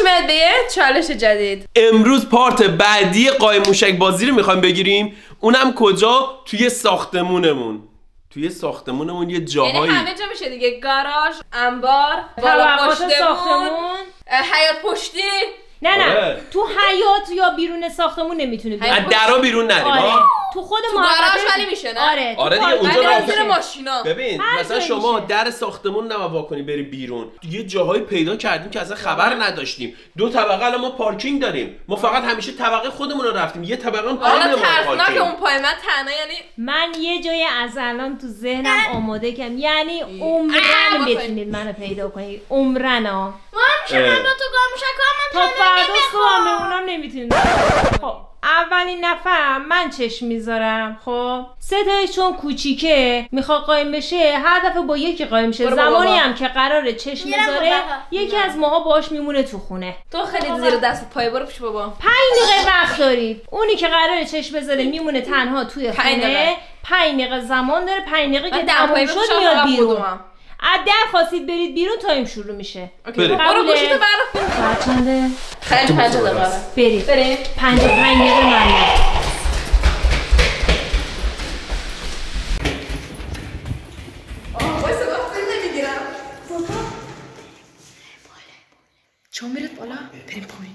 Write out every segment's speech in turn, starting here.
اومد به یه چالش جدید. امروز پارت بعدی قایم موشک بازی رو میخوایم بگیریم. اونم کجا؟ توی ساختمونمون. توی ساختمونمون یه جاهایی، یعنی همه جا میشه دیگه، گاراژ، انبار، بالا پشت ساختمون، حیاط پشتی. نه تو حیاط یا بیرون ساختمون نمیتونه بیرون. از درا بیرون نریم. آره. تو خود گاراژ ولی میشه نه؟ آره دیگه اونجا راه زیر ماشینا. ببین مثلا شما در ساختمون نباید کنی بری بیرون. یه جاهایی پیدا کردیم که اصلا خبر نداشتیم. 2 طبقه الان ما پارکینگ داریم. ما فقط همیشه طبقه خودمون رو رفتیم. یه طبقه اون پایین ما پارکینگ. که اون پای من تنها، یعنی من یه جای از الان تو ذهنم آماده کردم، یعنی عمرن بتونید منو پیدا کنید. عمرنا ما میشه من با تو گامشکام تا فردا صبح بمونم نمیتونید. خب اولین نفر من چشم میذارم. خب 3 تایش چون کوچیکه میخواد قایم بشه، هر دفعه با یکی قایم میشه. زمانی هم که قراره چشم بذاره یکی از ماها باش میمونه تو خونه. تو خیلی زیر دست پای برو پیش بابا. 5 دقیقه وقت دارید. اونی که قراره چشم بذاره میمونه تنها توی خونه. 5 دقیقه زمان داره. 5 دقیقه که تموم شد میاد بیرون. از در خواستید برید بیرون تایم شروع میشه. برو گوشیتو برو. ساعت چنده؟ خیلی 5 دقیقه. برید. 5 دقیقه ممنون. وایسا وقت نمیگیرم. چون میرید بالا؟ بریم پایین.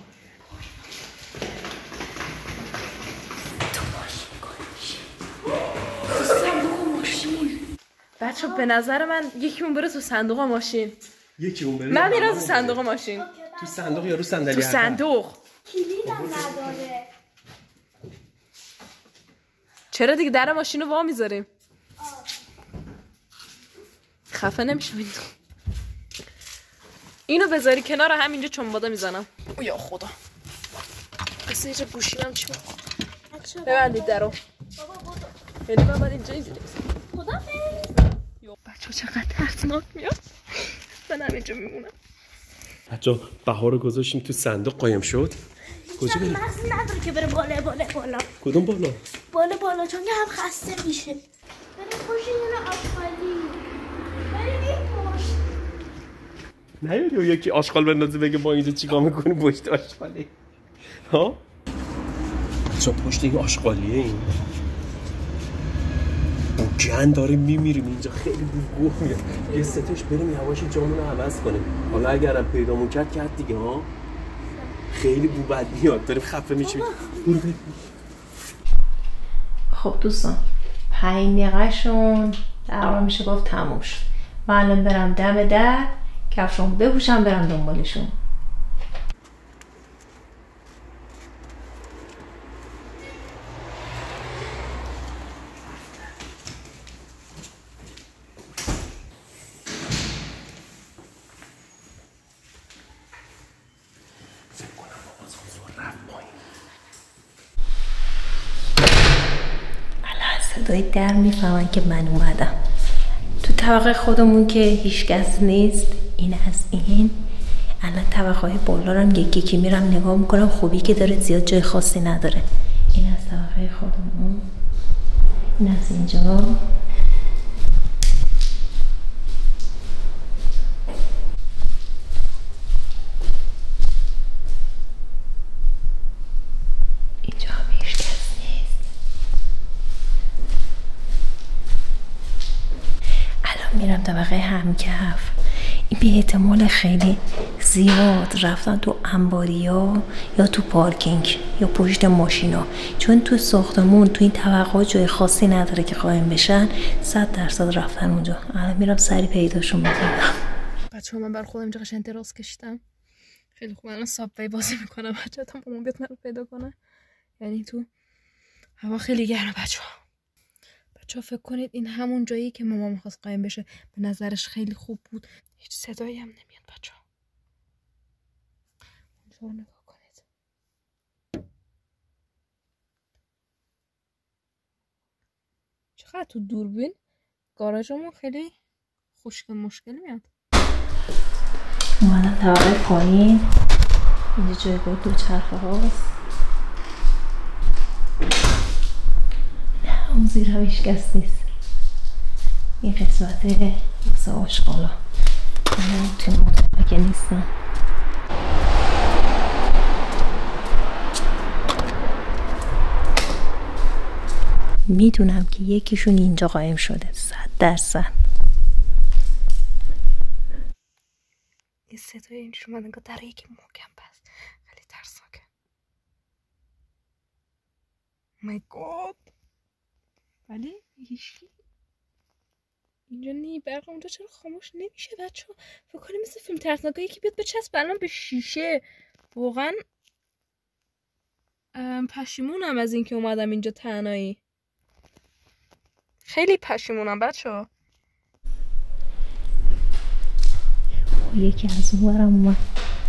بچه به نظر من یکیمون بره تو صندوق ماشین. یکیمون بره. من میرم تو صندوق ماشین. تو صندوق یا رو صندلی؟ تو صندوق. کلیدم نداره. چرا دیگه در ماشین رو وا میذاریم؟ خفه نمیشم اینو بذاری کنار همینجا چنباده میزنم. او یا خدا. بس اینجا گوشیمم چی بود؟ ببندید درو. یعنی من باید اینجا اینجوری خدا بچه چقدر ترسناک میاد. من هم اینجا میمونم. بچه بهار رو گذاشتیم تو صندوق قایم شد. کجا بریم؟ مغز نداره که بره بالا. کدوم بالا؟ بالا چون که هم خسته میشه. بریم پشت یه آشغالی. بریم پشت. نه یکی آشغال بندازه بگه با اینجا چیکار میکنی پشت آشغالی. ها؟ بچه پشت این آشغالیه این. گند داره میمیریم اینجا، خیلی بو میاد. یه ستش بریم یواش جامون رو عوض کنیم. حالا اگرم پیدامون کرد دیگه ها. خیلی بو بد میاد، داریم خفه میشیم. خب دوستان 5 دقیقه‌شون در میشه گفت تموم شد. من الان برم دم در کفشامو بپوشم برم دنبالشون. صدای در میفهمن که من اومدم. تو طبقه خودمون که هیچ کس نیست. این از این. الان طبقه های بالا رو یکی میرم نگاه میکنم. خوبی که داره، زیاد جای خاصی نداره. این از طبقه خودمون. این از اینجا. میرم طبقه همکف. این به احتمال خیلی زیاد رفتن تو انباریا یا تو پارکینگ یا پشت ماشینا، چون تو ساختمون تو این طبقه جای خاصی نداره که قایم بشن. 100% رفتن اونجا. الان میرم سری پیداشون میکنم. بچه‌ها من بر خودم اینجا قشنگ دراز کشیدم. خیلی خوب. الان سابوی بازی میکنم. بچه‌ها تا مامان بیاد منو پیدا کنه. یعنی تو هوا خیلی گرمه بچه‌ها. فکر کنید این همون جایی که مامان می‌خواست قایم بشه. به نظرش خیلی خوب بود. هیچ صدایی هم نمیاد بچه‌ها. اونجا نگاه کنید. چقدر تو دوربین گاراژمون خیلی مشکل میاد. اومدم طبقه پایین. اینجا جایگاه دوچرخه هاست. اون زیر هم هیچ کس نیست. این قسمت واسه آشغالا. من توی مطمئن که نیستم. میدونم که یکیشون اینجا قایم شده 100%. یه صدای اینجور اومد انگار در یکی محکم بست. خیلی ترسناکه. مای گاد. ولی هیچکی اینجا نی. برق اونجا چرا خاموش نمیشه بچه ها؟ فکر کنیم مثل فیلم ترسناکایی که بیاد بچسب الان به شیشه. واقعا پشیمونم از اینکه اومدم اینجا تنهایی. خیلی پشیمونم بچه ها. یکی از اون برم اومد.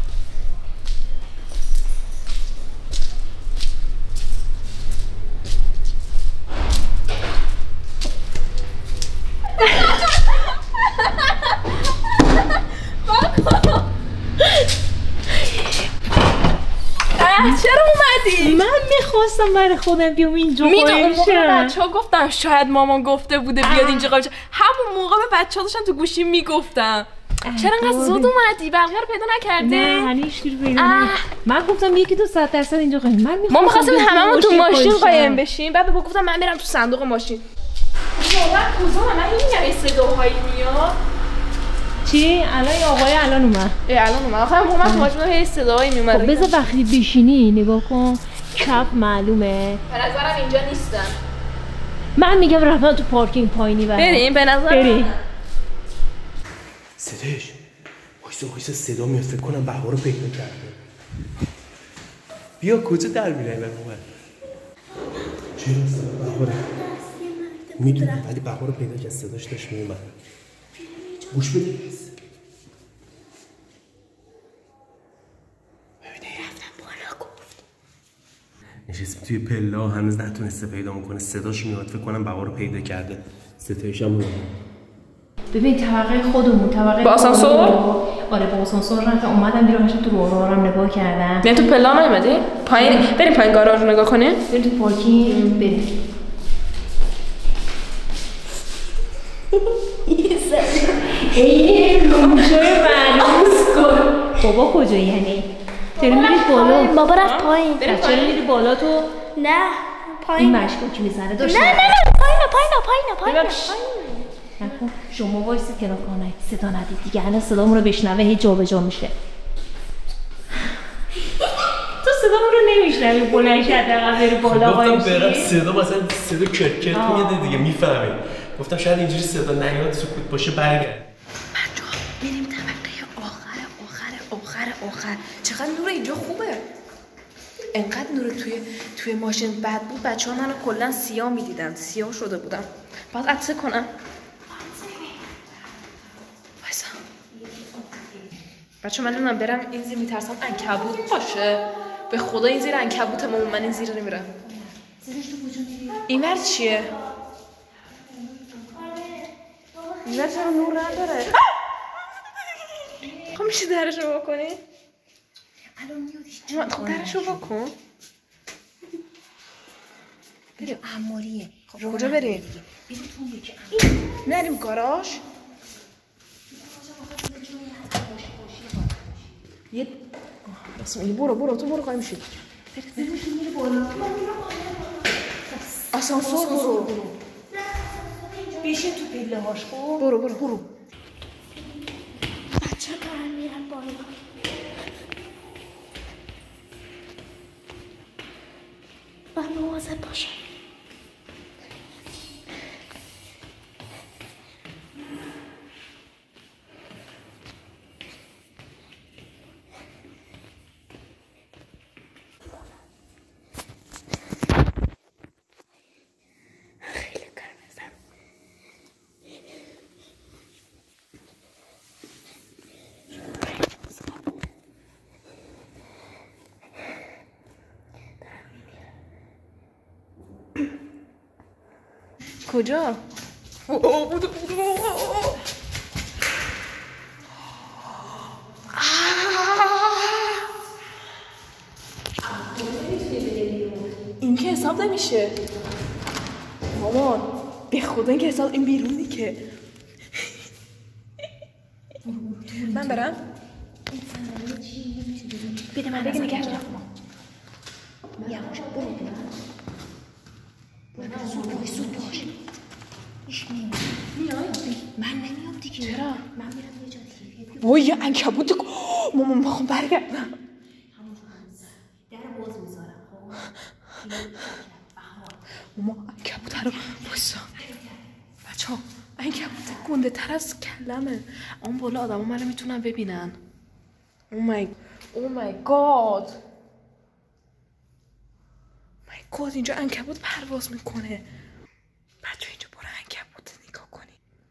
چرا اومدی؟ من میخواستم برای خودم بیام اینجا قایم شم. بچه ها گفتم شاید مامان گفته بوده بیاد اینجا قایم شم. همون موقع به بچه ها داشتم تو گوشی میگفتم چرا انقدر زود اومدی؟ بقیه رو پیدا نکرده؟ نه هنوز هیچ پیدا نکردم. من گفتم 1-2% اینجا قایم. ما می‌خواستیم هممون تو ماشین قایم بشیم. بعد گفتم من میرم تو صندوق ماشین. واقعا کجا من نمی‌دونم این صداهایی میاد. چی؟ الان این آقای الان اومد. الان اومد. آخه من تو ماشین هی صداهایی میومد. خب بذار وقتی بشینی نگاه کن. چپ معلومه. به نظرم اینجا نیستن. من میگم رفتن تو پارکینگ پایینی بریم به نظر. بریم. صداش وایسا صدا میاد. فکر کنم بهار رو پیدا کرده. بیا کجا در میره این بهار؟ چی هست بهار؟ میدونم ولی بهار رو پیدا کرد. صداش داشت میومد. گوش بده. ببینی رفتم بالا گفت. نشستیم توی پلا هنوز نتونسته پیدا میکنه. صداش میاد. فکر کنم بهار رو پیدا کرده. ستایش هم اومد. ببین طبقه خودمون طبقه با آسانسور؟ آره با آسانسور رفتم اومدم بیرون تو رو نگاه کردم. نه تو پلا نیومدی؟ پایین بریم پایین گاراژ رو نگاه کنیم. بریم تو پارکینگ بریم. ای گوشوی معروض کن. بابا کجایی یعنی؟ چرا میری بالا؟ بابا رفت پایین. چرا میری بالا تو؟ نه این پایین. مشکوکی میزنه داشت. نه پایین. نکن شما وایسید کنار کنه صدا ندید دیگه. الان صدامون رو بشنوه هی جا به جا میشه. تو صدامون رو نمیشنوی بلند شد دقیقا بری بالا گفتم برم صدا مثلا صدا کرکر میاد دیگه میفهمی. گفتم شاید اینجوری صدا نیاد سکوت باشه برگرد. بچه‌ها بریم طبقه آخر. چقدر نور اینجا خوبه. انقدر نور توی ماشین بد بود بچه‌ها منو کلا سیاه می‌دیدن. سیاه شده بودم. باید عطسه کنم. وایسا. بچه‌ها من نمیدونم برم این زیر میترسم عنکبوت باشه. به خدا این زیر عنکبوت من این زیر نمیرم. این ور چیه؟ این ور چرا نور نداره؟ خب میشه درشو بکنی؟ الان میادش. خب درشو بکن. بریم عماریه. خب کجا بریم؟ بریم تو یکی نریم گاراژ. یه بسم الله برو تو قایم شید. آسانسور برو. بشین تو پله هاش. خب برو بچه دارم میرم بالا. من مواظب باشم. کجا؟ این که حساب نمیشه مامان. به خدا این که حساب این بیرونی که من برم بده من بگه نگه دارم. یواش برو. چرا؟ من میرم یه جا دیگه. وای یه عنکبوت ماما میخوام برگردم. همونجا در باز میذارم. ماما عنکبوت رو بایستا. بچه‌ها عنکبوت گنده تر از کلمه. اون بالا آدما منو میتونن ببینن. او مای گاد. اینجا عنکبوت پرواز میکنه. بچه اینجا برو عنکبوت نگاه کنی.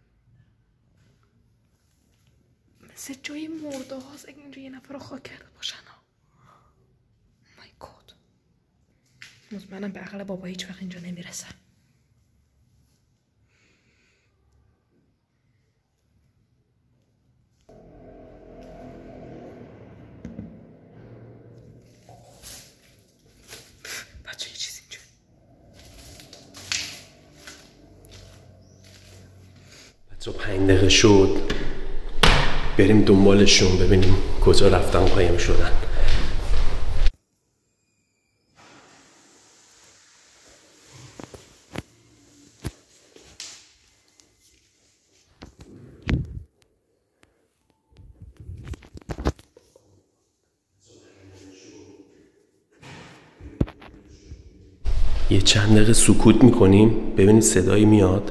مثل جای مرده هاست. اگه اینجا یه نفر رو خاک کرده باشن ها. مای گاد. مطمئنم به عقل بابا هیچ وقت اینجا نمیرسن. بچه یه چیز اینجا. بچه 5 دقیقه شد. بریم دنبالشون ببینیم کجا رفتن قایم شدن. یه چند دقیقه سکوت میکنیم ببینید صدایی میاد.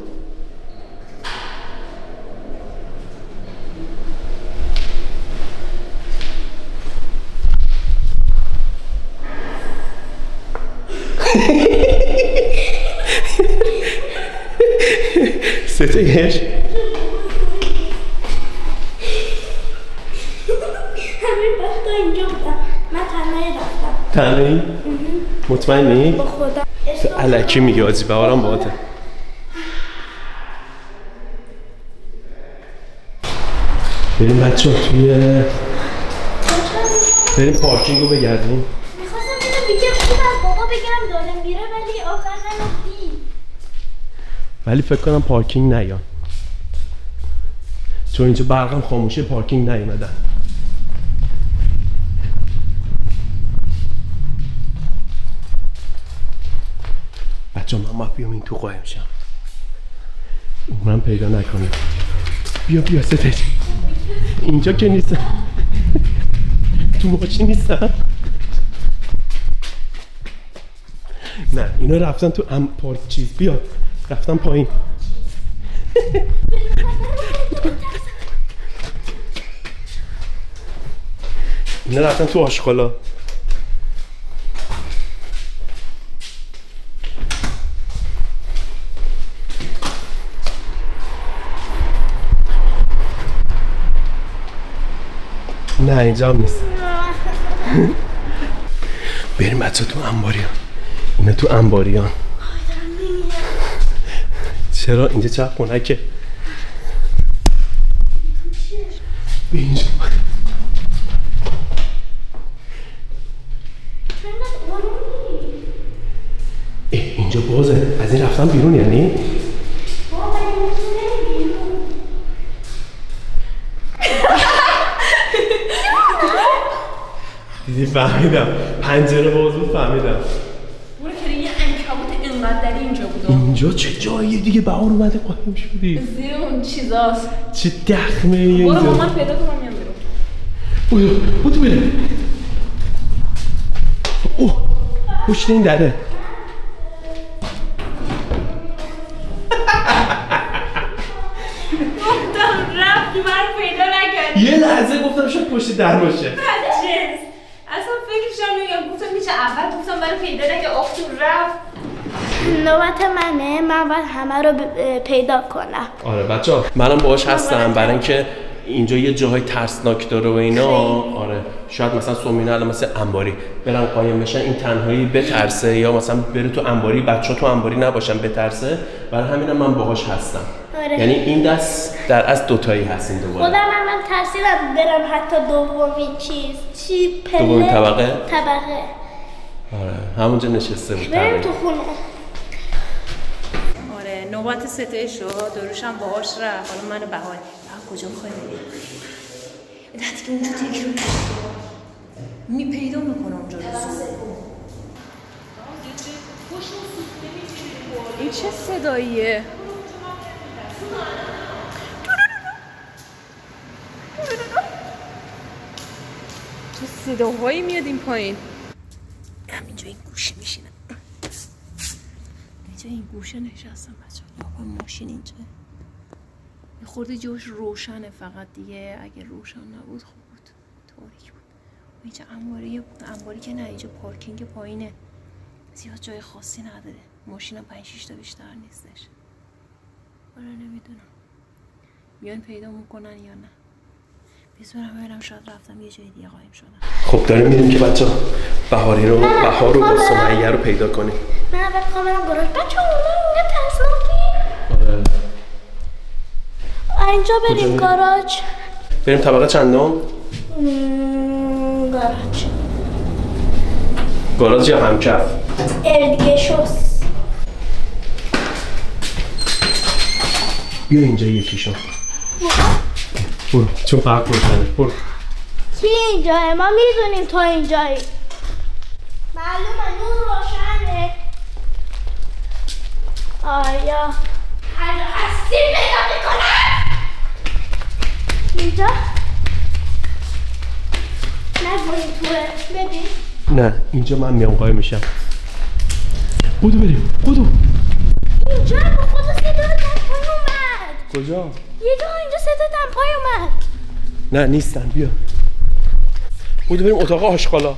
صدایش همین وقتا اینجا بودم. من تنهایی رفتم. تنهایی؟ مطمئنی؟ با خدا الکی میگه آجی بهارم باهاته. بریم بچه ها بریم پارکینگ رو بگردیم. میخواستم اینو میگه خوب از بابا بگم داره میره ولی آخر نگفتی. ولی فکر کنم پارکینگ نیان چون اینجا برقم خاموشه. پارکینگ نیومدن. بچه من باید بیام این تو قایم شم. من پیدا نکنیم. بیا ستش. اینجا که نیستم. تو ماشین نیستم. نه اینا رفتن تو پارک چیز. بیا رفتن پایین. اینا رفتن تو آشغالا. نه اینجا هم نیست. بریم بچه تو انباریان. اینا تو انباریان. چرا اینجا چه خونکه؟ اینجا اینجا بازه. از این رفتن بیرون یعنی؟ دیدی فهمیدم. پنجره باز بود فهمیدم. برو که یه عنکبوت اینقدر اینجا بود. اینجا چه جایی دیگه بهار اومده قایم شدی. زیر اون چیزاست. چه دخمه اینجا. برو مامان پیدا کنم میام بیرون. بودو بره. اوه پشت این دره. گفتم رفتی من پیدا نکردی. یه لحظه گفتم شاید پشت در باشه. بعدش اصلا فکرشم نگم. گفتم میشه اول گفتم برای پیدا نکرد. اختو رفت. نوبت منه. من باید همه رو پیدا کنم. آره بچه‌ها منم باهاش هستم برای اینکه اینجا یه جاهای ترسناک داره و اینا. آره شاید مثلا سومینه الان مثل انباری برن قایم بشن این تنهایی بترسه یا مثلا بره تو انباری بچه‌ها تو انباری نباشن بترسه. برای همینم من باهاش هستم. آره. یعنی این دست در از دوتایی هستیم دوباره. خودم من ترسیدم برم حتی دومین چی پله دومین طبقه. آره همونجا نشسته بود. بریم تو خونه. آره نوبت ستای شد. دروشم باهاش رفت. حالا منو بهار کجا میخوای بریم؟ وقتی که اونجا تیک رو پیدا میکنه اونجا رو. این چه صداییه؟ تو صداهایی میاد این پایین. همینجا این گوشه میشینم، اینجا این گوشه نشستم بچه ها. ماشین اینجا یه خورده جوش روشنه فقط دیگه، اگه روشن نبود خوب بود، تاریک بود. اینجا انباری که نه، اینجا پارکینگ پایینه، زیاد جای خاصی نداره، ماشین 5-6 تا بیشتر نیستش. آره نمیدونم بیان پیدا میکنن یا نه. بذارم ببینم، شاید رفتم یه جای دیگه قایم شدم. خب داریم میریم که بچه بهار رو با سمیه رو پیدا کنیم. من اول کامرم گراژ. بچه اونجا ترسناکی. آره اینجا بریم گاراژ. بریم طبقه چندم؟ گاراژ یا همکف؟ اردگشوس. بیا اینجا یکیشون. برو چون فرق روشنه. برو. چی اینجاه؟ ما میدونیم تو اینجایی. معلومه نور روشنه. آیا هر هستی پیدا میکنم؟ اینجا؟ نگویم توه. ببین. نه اینجا من میام قایم میشم. بودو بریم. بودو. اینجا با خدا صدا دمپای اومد. کجا؟ یه جا اینجا صدا دمپای اومد. نه نیستن. بیا بودو بریم اتاق آشغالا.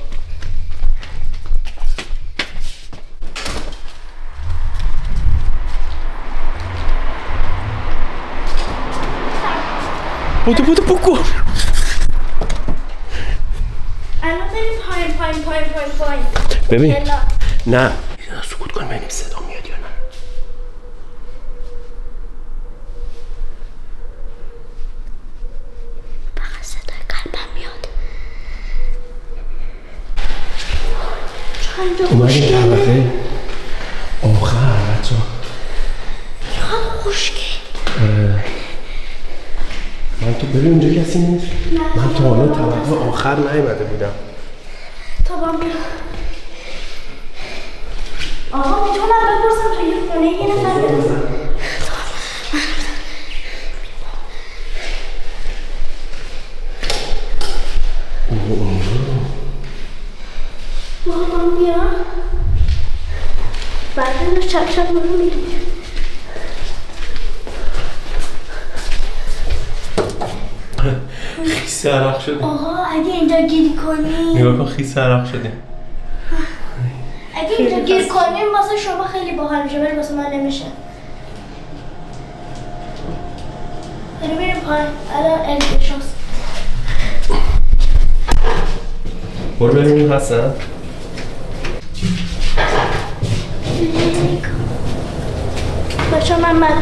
بودو بگو. الان بریم پایین. ببین نه سکوت کن ببینیم صدا میاد یا نه. فقط صدای قلبم میاد. چند جا اومدیم طبقه آخر بچه ها. چقدر خوشگل. من تو ببین اونجا کسی نیست. من تا حالا طبقه آخر نیومده بودم. تا با بیا. آقا میتونم بپرسم تو یه خونه یه نفر برسم؟ بابا بیا. بعد چپ برو میریم. خیسی عرق شدیم. آقا اگه اینجا گیری کنیم. نگاه کن خیسی عرق شدیم. اگه اینجا گیر کنیم واسه شما خیلی باحال میشه ولی واسه من نمیشه. بریم پایین. الان اردگشوس. برو بریم حسن. بچه من مدرک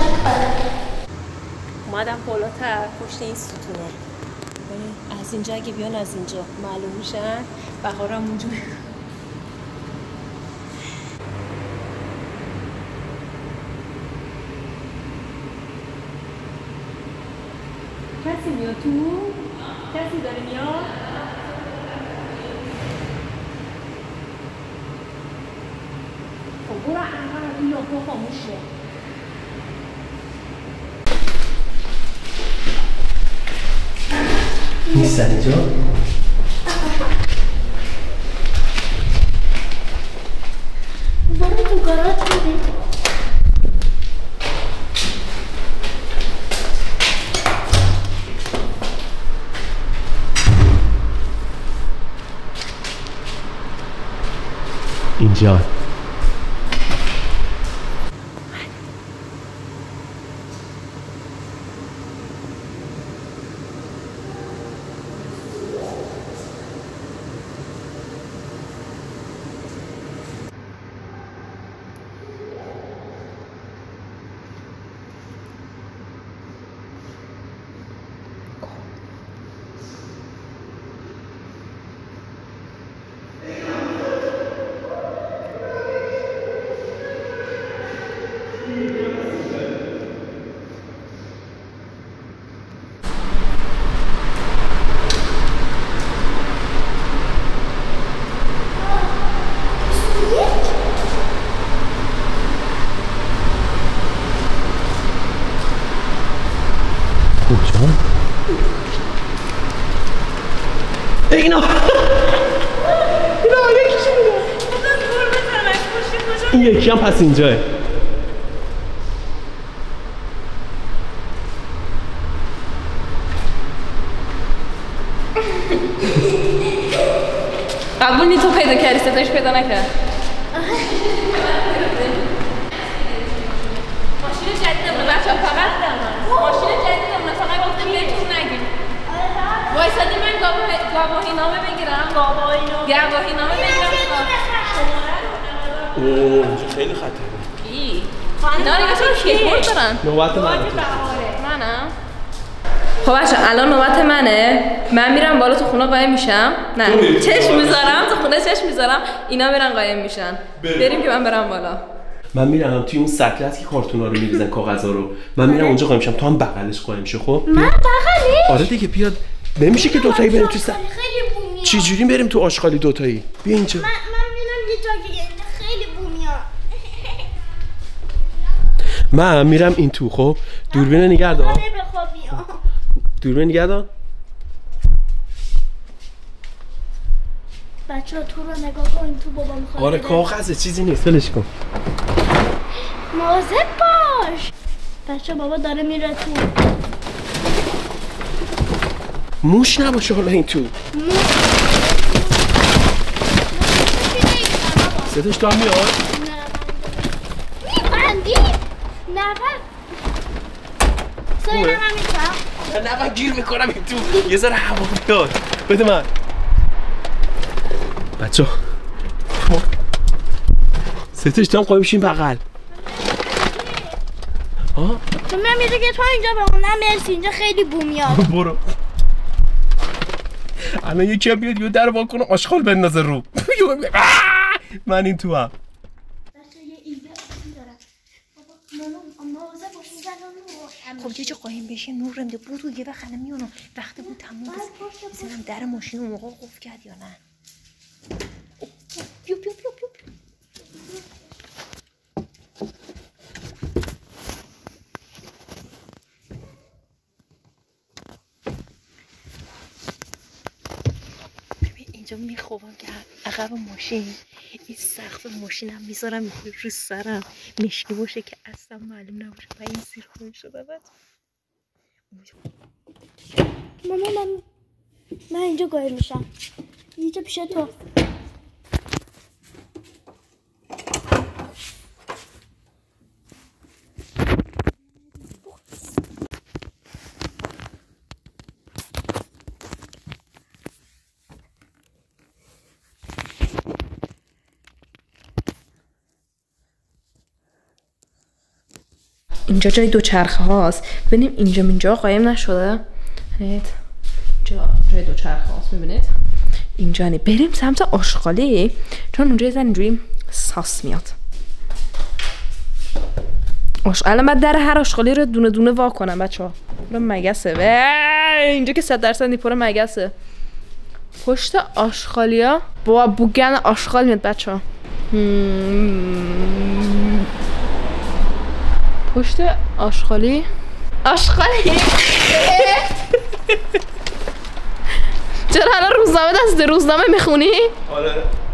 اومدم بالاتر پشت این ستونه. از اینجا اگه بیان از اینجا معلوم میشن. بهارم اونجا کسی میاد تو؟ کسی داره میاد؟ خب برو انقدر این لامپا خاموشه. نیستن اینجا؟ برو تو گاراژ بریم. اینجا اینا یکیشو میده. این یکی هم پس اینجاه. قبول نی تو پیدا کردی ستایش پیدا نکرد. ماشین جدیدمونه بچه‌ها فقط ماشین جدیدمونه فقط گفتم بهتون نگیم. وایسادی من گواهی نامه بگیرم. گواهی نامه بگیرم. اوه خیلی خطره. کی؟ اینا دیگه چرا کیبورد دارن؟ نوبت منه. منم؟ خب بچه الان نوبت منه. من میرم بالا تو خونه قایم میشم. نه چشم میذارم تو خونه چشم میذارم اینا میرن قایم میشن. بریم که من برم بالا. من میرم توی اون سطل هست که کارتونا رو میریزن کاغذا رو. من میرم اونجا قایم میشم تو هم بغلش قایم شو. خب من بغلش؟ آره دیگه بیاد. نمیشه که دوتایی بریم تو سطل. خیلی بومیه. چه جوری بریم تو آشغالی دوتایی؟ بیا اینجا. من میرم یه جا دیگه خیلی بومیه. من میرم این تو. خب دوربین نگه دار. دوربین نگه دار. بچه‌ها تو رو نگاه کن تو بابا میخواد. آره کاغذه چیزی نیست ولش کن. مواظب باش. بچه بابا داره میره تو. موش نباشه حالا این تو. صداش دار میاد؟ میبندی؟ نبند. سایه نمیتونم. نه گیر میکنم این تو. یه ذره هوا بیاد. بده من. بچه ستش دام قایم شیم بغل. تو میره که تو اینجا بمونم. مرسی اینجا خیلی بومیاد. برو. الان یکی هم بیاد یه در وا کنه آشغال بندازه رو. من این تو هم. یه ایده دارم. بابا مواظب باش میزنم. خب چه قایم بشه نور رمده بود یه وقت الان میونم وقت بود تموم بزنم در ماشین اون موقع قفل کرد یا نه. بیو بیو بیو بیو. ببین اینجا میخوابم که عقب ماشین این سقف ماشینم میذارم رو سرم مشکی باشه که اصلا معلوم نباشه و این زیر خون شده بعد ماما من اینجا قایم میشم. اینجا پیش تو. اینجا جای دوچرخه هاست. ببینیم اینجا قایم نشده. اینجا جای دوچرخه هاست میبینید. اینجا نه. بریم سمت آشغالی چون اونجا یه اینجوری ساس میاد. الان بعد در هر آشغالی رو دونه دونه وا کنم بچه‌ها. پر مگسه. اینجا که 100% پر مگسه. پشت آشغالیا با بوگن آشغال میاد بچه‌ها. پشت آشغالی چرا الان روزنامه دست روزنامه میخونی؟ آره.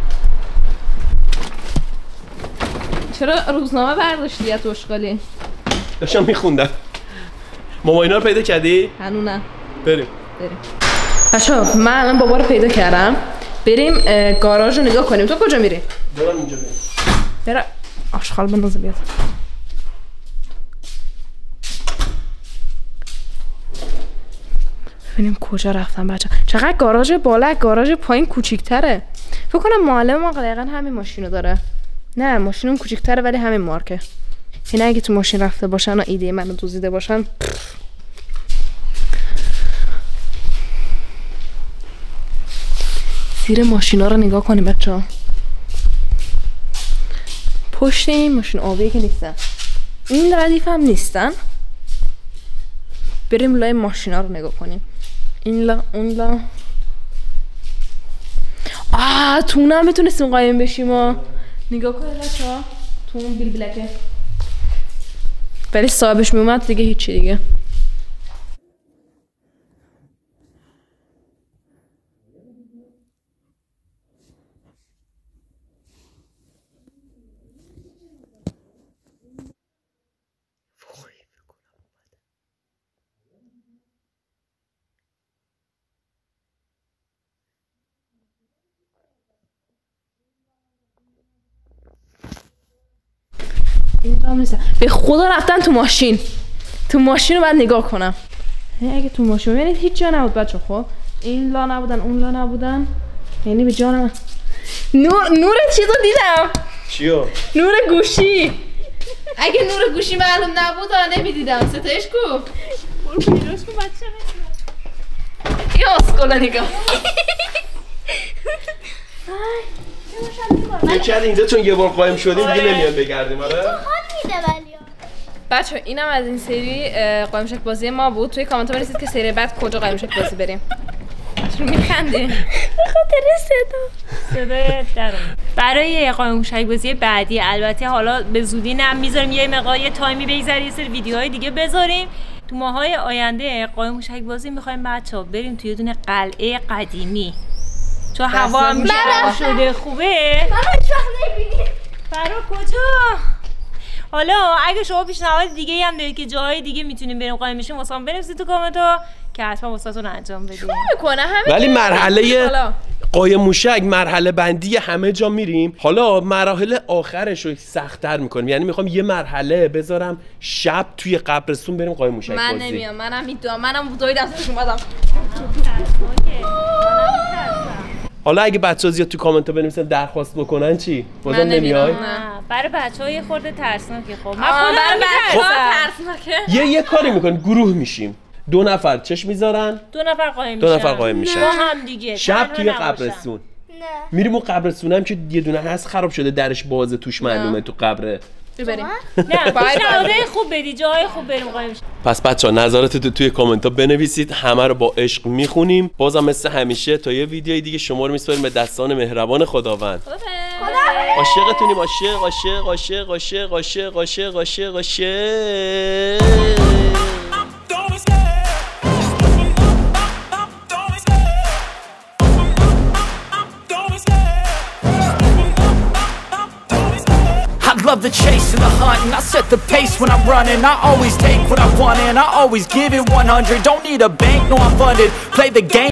چرا روزنامه برداشتی از آشغالی؟ داشتم میخوندم. ماما اینا رو پیدا کردی؟ هنوز نه. بریم. بچه‌ها من بابا رو پیدا کردم. بریم گاراژ رو نگاه کنیم. تو کجا میری؟ برم اینجا بریم. برم آشغال بندازه بیاد. ببینیم کجا رفتم بچه. چقدر گاراژ بالا گاراژ پایین کوچیک‌تره. فکر کنم معلم ما دقیقاً همین ماشینو داره. نه ماشینم کوچیک‌تره ولی همین مارکه. اینا اگه تو ماشین رفته باشن و ایده منو دزدیده باشن زیر ماشینا رو نگاه کنیم بچه‌ها. پشت این ماشین آبیه که نیستن. این ردیف هم نیستن. بریم لای ماشینا رو نگاه کنیم. این لا اون لا. تو اونم میتونستیم قایم بشیم و نگاه کنید بچه‌ها. تو اون بیل بلکه ولی صاحبش میومد دیگه هیچی دیگه. به خدا رفتن تو ماشین رو بعد نگاه کنم. اگه تو ماشین ببینید هیچ جا نبود بچه. خب این لا نبودن اون لا نبودن، یعنی به جانم نور چیزو دیدم. چیو؟ نور گوشی. اگه نور گوشی معلوم نبود نمیدیدم. ستایش کو برو پیروش کو بچه یا اسکولا نگاه. فکر اینجا چون یه بار قایم شدیم دیگه نمیان بگردیم. آره بچه اینم از این سری قایم شک بازی ما بود. توی کامنت ها بنویسید که سری بعد کجا قایم شک بازی بریم. چون میخنده به خاطر صدای درون. برای قایم شک بازی بعدی البته حالا به زودی میذاریم یه مقدار یه تایمی بگذره، یه سری ویدیوهای دیگه بذاریم. تو ماهای آینده قایم شک بازی میخوایم بچه‌ها بریم توی یه دونه قلعه قدیمی، چون هوا هم گرم شده خوبه. من هیچ وقت نمی‌بینی. فرا کجا؟ حالا اگه شما پیشنهاد دیگه هم دارید که جاهای دیگه میتونیم بریم قایم بشیم واسه ما بنویسید تو کامنت ها که حتما واسهتون انجام بدیم. میکنه همه. ولی مرحله قایم موشک مرحله بندی همه جا میریم. حالا مراحل آخرش رو سخت‌تر میکنیم، یعنی میخوام یه مرحله بذارم شب توی قبرستون بریم قایم موشک بازی. من نمیام، منم میدونم، منم دوید دستش اومدم. حالا اگه بچه‌ها زیاد تو کامنت ها بنویسن درخواست بکنن چی؟ بازم نمیای؟ نه برای بچه‌ها یه خورده ترسناکه. خب من برای بچه‌ها ترسناکه. یه کاری میکنن، گروه میشیم، 2 نفر چش میذارن، 2 نفر قایم میشن با هم دیگه شب توی قبرستون. نه میریم اون قبرستون هم که یه دونه هست خراب شده درش بازه توش معلومه تو قبره. بریم. نه پیشنهادهای خوب بدی، جای خوب بریم قایم شیم. پس بچه‌ها نظراتتون توی کامنت ها بنویسید، همه رو با عشق میخونیم. بازم مثل همیشه تا یه ویدیوی دیگه شما رو میسپاریم به دستان مهربان خداوند. عاشقتونیم، عاشق عاشق عاشق عاشق عاشق عاشق عاشق عاشق. I love the chase and the hunt, and I set the pace when I'm running. I always take what I want and I always give it 100. Don't need a bank, no I'm funded. Play the game.